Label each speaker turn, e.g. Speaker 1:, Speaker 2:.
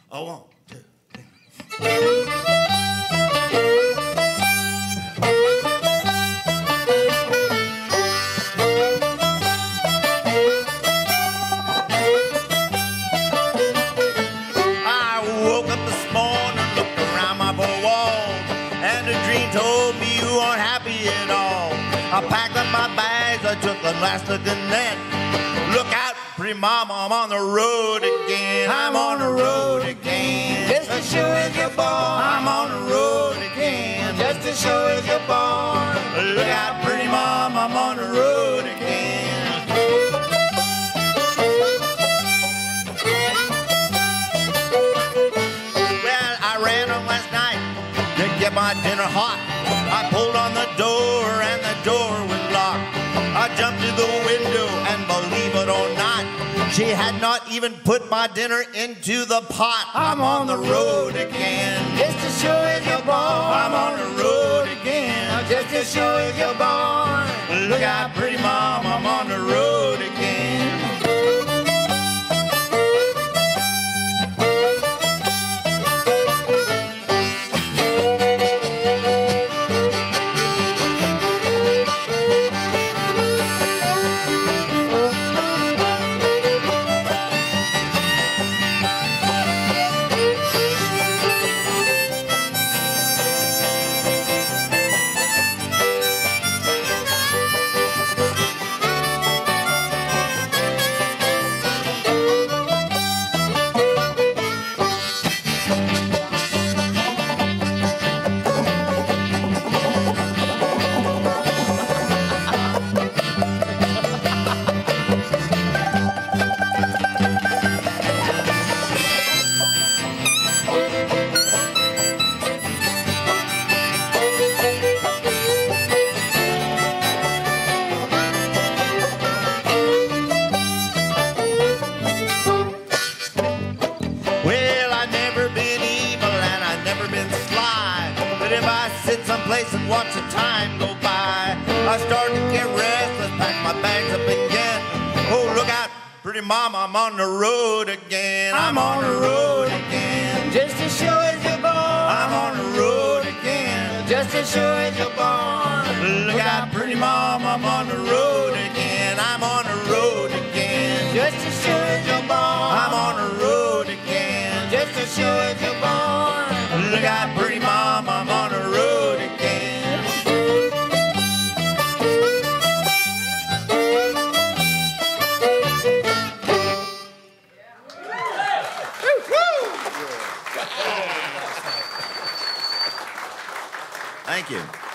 Speaker 1: Oh, 1, 2, 3. I woke up this morning, looked around my four walls, and a dream told me you weren't happy at all. I packed up my bags, I took a last look at net. Look out, pretty mama, I'm on the road again. I'm on the road again.
Speaker 2: Just to show if you're born.
Speaker 1: I'm on the road again.
Speaker 2: Just to show if you're born.
Speaker 1: Look out, pretty mama, I'm on the road again. Well, I ran up last night to get my dinner hot. I pulled on the door and the door was locked. I jumped to the window and believe it or not, she had not even put my dinner into the pot. I'm on the road again.
Speaker 2: Just to show if you're born.
Speaker 1: I'm on the road again.
Speaker 2: Just to show if you're born.
Speaker 1: Look out, pretty mom, I'm on the road again. Someplace and watch the time go by. I start to get restless, pack my bags up again. Oh, look out, pretty mama, I'm on the road again. I'm on the road again.
Speaker 2: Just to show if you're born.
Speaker 1: I'm on the road again.
Speaker 2: Just to show if you're born.
Speaker 1: Look out, pretty mama, I'm on the road again. I'm on the road again.
Speaker 2: Just to show if you're born.
Speaker 1: I'm on the road again.
Speaker 2: Just to show if you're born.
Speaker 1: Look out, pretty mama, I'm on the road again. Thank you.